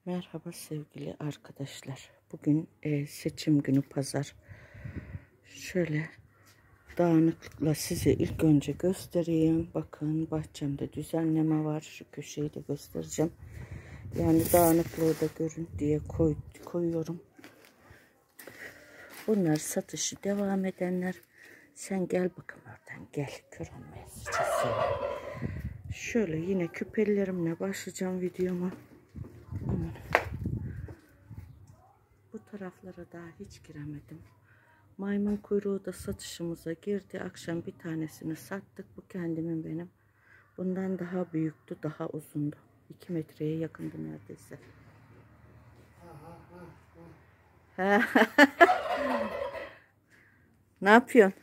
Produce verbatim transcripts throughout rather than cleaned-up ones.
Merhaba sevgili arkadaşlar. Bugün e, seçim günü pazar. Şöyle dağınıklıkla size ilk önce göstereyim. Bakın bahçemde düzenleme var. Şu köşeyi de göstereceğim. Yani dağınıklığı da görün diye koy, koyuyorum. Bunlar satışı devam edenler. Sen gel bakın oradan gel. Kör olmayasın. Şöyle yine küpelerimle başlayacağım videoma. Aman. Bu taraflara daha hiç giremedim. Maymun kuyruğu da satışımıza girdi. Akşam bir tanesini sattık. Bu kendimin benim. Bundan daha büyüktü, daha uzundu. iki metreye yakındı neredeyse. Ne yapıyorsun?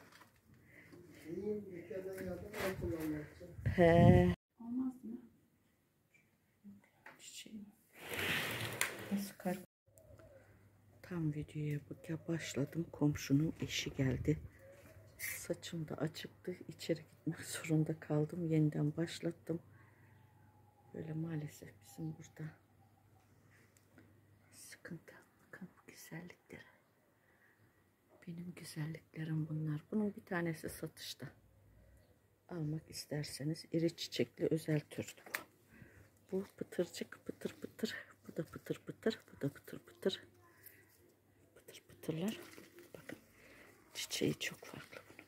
He. Olmaz mı? Çiçeğim. Nasıl kar? Tam videoya başladım. Komşunun eşi geldi. Saçım da açıktı. İçeri gitmek zorunda kaldım. Yeniden başlattım. Böyle maalesef bizim burada sıkıntı. Bakın bu güzellikleri. Benim güzelliklerim bunlar. Bunun bir tanesi satışta. Almak isterseniz iri çiçekli özel türdü bu. Bu pıtırcık pıtır pıtır. Bu da pıtır pıtır. Bu da pıtır pıtır. Pıtır pıtırlar. Bakın çiçeği çok farklı bunun.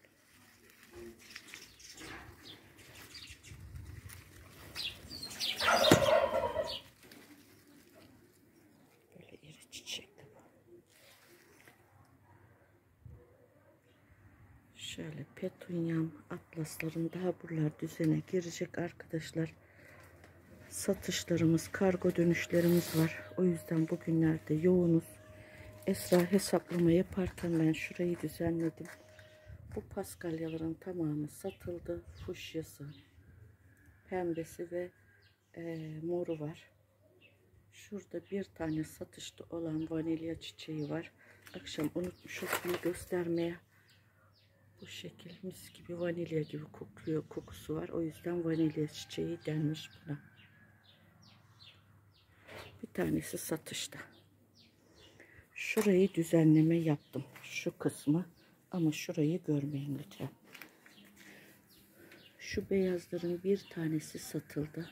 Böyle iri çiçekli bu. Şöyle petunyam, atlaslarım daha buralar düzene girecek arkadaşlar. Satışlarımız, kargo dönüşlerimiz var. O yüzden bugünlerde yoğunuz. Esra hesaplama yaparken ben şurayı düzenledim. Bu paskalyaların tamamı satıldı. Fuşyası, pembesi ve e, moru var. Şurada bir tane satışta olan vanilya çiçeği var. Akşam unutmuşum bunu göstermeye. Bu şekil mis gibi vanilya gibi kokuyor, kokusu var. O yüzden vanilya çiçeği denmiş buna. Bir tanesi satışta. Şurayı düzenleme yaptım. Şu kısmı. Ama şurayı görmeyin lütfen. Şu beyazların bir tanesi satıldı.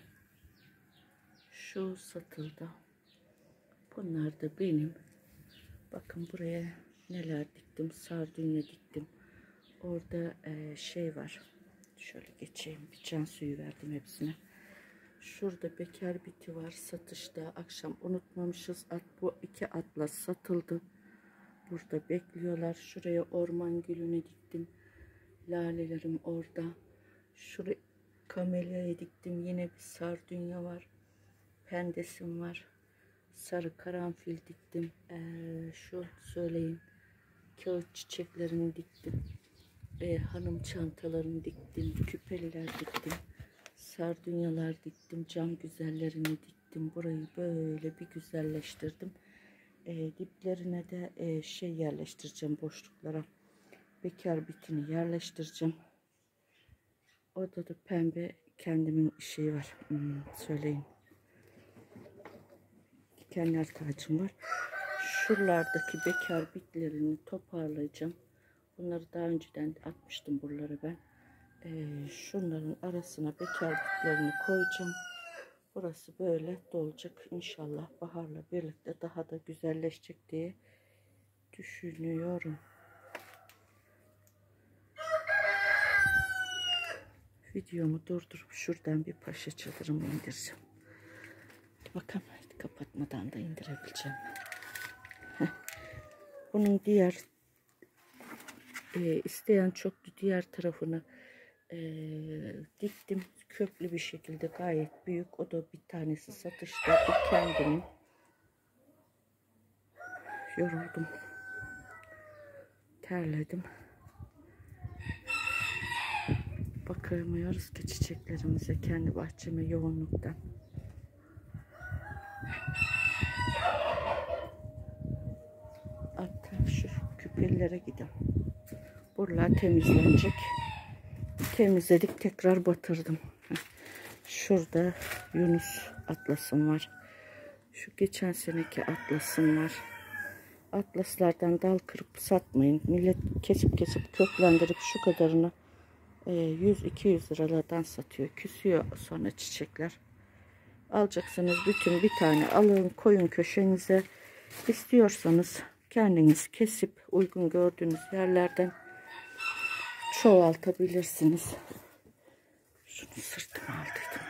Şu satıldı. Bunlar da benim. Bakın buraya neler diktim. Sardunya diktim. Orada e, şey var. Şöyle geçeyim. Bir can suyu verdim hepsine. Şurada bekar biti var satışta. Akşam unutmamışız. At, bu iki atlas satıldı. Burada bekliyorlar. Şuraya orman gülünü diktim. Lalelerim orada. Şuraya kamelyayı diktim. Yine bir sardunya var. Pendesim var. Sarı karanfil diktim. Ee, şu söyleyeyim. Kağıt çiçeklerini diktim. Ee, hanım çantalarını diktim. Küpeliler diktim. Sardunyalar diktim. Cam güzellerini diktim. Burayı böyle bir güzelleştirdim. E, diplerine de e, şey yerleştireceğim boşluklara. Bekar bitini yerleştireceğim. Orada da pembe kendimin şeyi var. Hmm, söyleyin. Dikenler tacım var. Şuralardaki bekar bitlerini toparlayacağım. Bunları daha önceden atmıştım buralara ben. E, şunların arasına bekar bitlerini koyacağım. Burası böyle dolacak. İnşallah baharla birlikte daha da güzelleşecek diye düşünüyorum. Videomu durdurup şuradan bir paşa çadırımı indireceğim. Bakalım kapatmadan da indirebileceğim. Heh. Bunun diğer e, isteyen çoktu, diğer tarafını e, diktim. Köklü bir şekilde gayet büyük. O da bir tanesi satışta. Bu kendimin. Yoruldum. Terledim. Bakamıyoruz ki çiçeklerimize, kendi bahçeme yoğunluktan. Hatta şu küpellere gidelim. Buralar temizlenecek. Temizledik, tekrar batırdım. Şurada Yunus atlasım var. Şu geçen seneki atlasım var. Atlaslardan dal kırıp satmayın. Millet kesip kesip köklendirip şu kadarını yüz iki yüz liralardan satıyor. Küsüyor sonra çiçekler. Alacaksınız bütün bir tane alın, koyun köşenize. İstiyorsanız kendiniz kesip uygun gördüğünüz yerlerden çoğaltabilirsiniz. Şunu sırtıma aldıydım.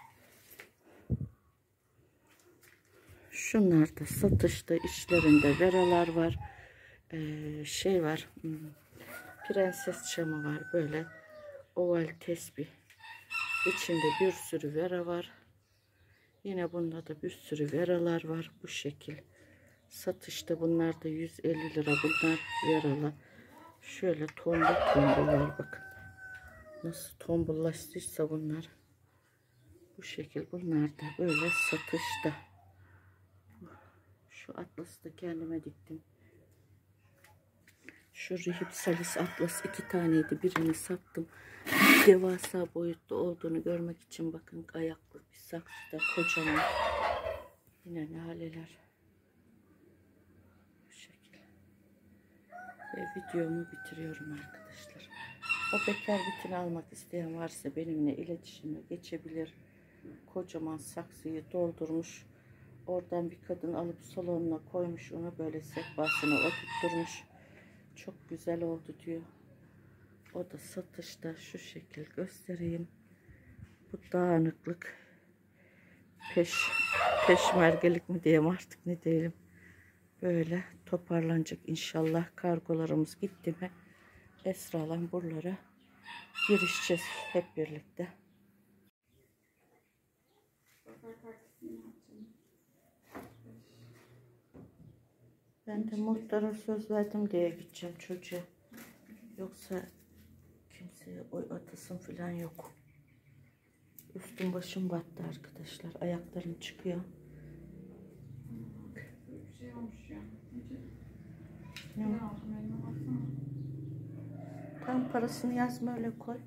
Şunlar da satışta, işlerinde veralar var. Ee, şey var. Prenses çamı var. Böyle oval tesbih. İçinde bir sürü vera var. Yine bunda da bir sürü veralar var. Bu şekil. Satışta bunlar da yüz elli lira. Bunlar veralı. Şöyle tombul tombul var bakın. Nasıl tombullaştıysa bunlar. Bu şekil. Bunlar da böyle satışta. Şu atlası da kendime diktim. Şu Rihipsalis atlas iki taneydi. Birini sattım. Devasa boyutlu olduğunu görmek için bakın ayaklı bir saksıda kocaman. Yine laleler. Bu şekil. Ve videomu bitiriyorum arkadaşlar. O bekar bitini almak isteyen varsa benimle iletişime geçebilir. Kocaman saksıyı doldurmuş. Oradan bir kadın alıp salonuna koymuş. Onu böyle sehpasına oturtturmuş. Çok güzel oldu diyor. O da satışta. Şu şekil göstereyim. Bu dağınıklık peş peşmergelik mi diyeyim artık ne diyelim. Böyle toparlanacak inşallah. Kargolarımız gitti mi Esra'lan buralara girişeceğiz hep birlikte. Ben de muhtara söz verdim diye gideceğim çocuğa. Yoksa kimseye oy atasım falan yok. Üstüm başım battı arkadaşlar. Ayaklarım çıkıyor. Bir şey olmuş ya. Ne? Tam parasını yazma öyle koy.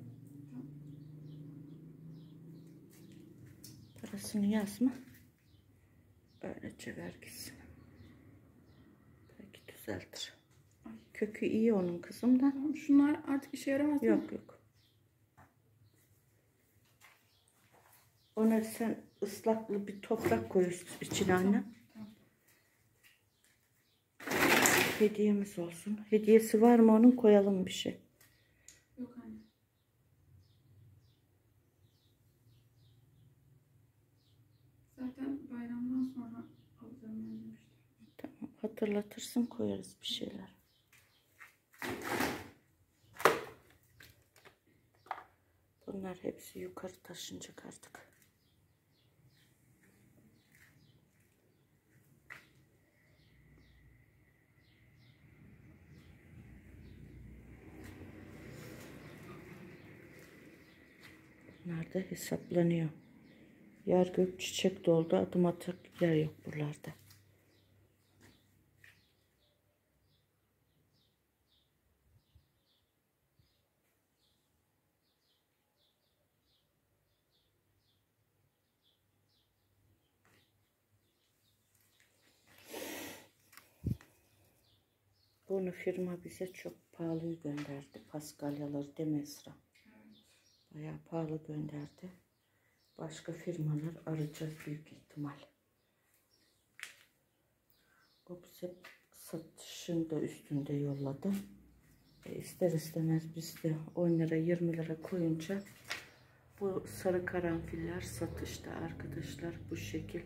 Parasını yazma. Öylece ver gitsin. Belki düzeltir. Kökü iyi onun kızım da. Şunlar artık işe yaramaz mı? Yok yok. Ona sen ıslaklı bir toprak koy içine anne. Tamam. Hediyemiz olsun. Hediyesi var mı onun, koyalım bir şey. Yok anne. Zaten bayramdan sonra alacağım ben demiştim. Tamam, hatırlatırsın, koyarız bir şeyler. Bunlar hepsi yukarı taşınacak artık. Bunlar da hesaplanıyor. Yer gök çiçek doldu. Adım atacak yer yok buralarda. Bunu firma bize çok pahalı gönderdi. Paskalyaları değil mi Esra? Evet. Bayağı pahalı gönderdi. Başka firmalar arayacağız büyük ihtimal. O bize satışın da üstünde yolladı. E ister istemez biz de on lira yirmi lira koyunca bu sarı karanfiller satışta arkadaşlar bu şekil.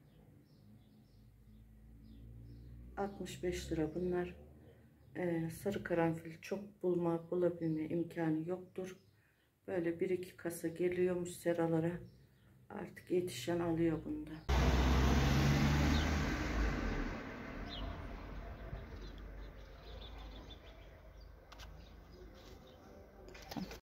altmış beş lira bunlar. Ee, sarı karanfil çok bulma bulabilme imkanı yoktur. Böyle bir iki kasa geliyormuş seralara. Artık yetişen alıyor bunda.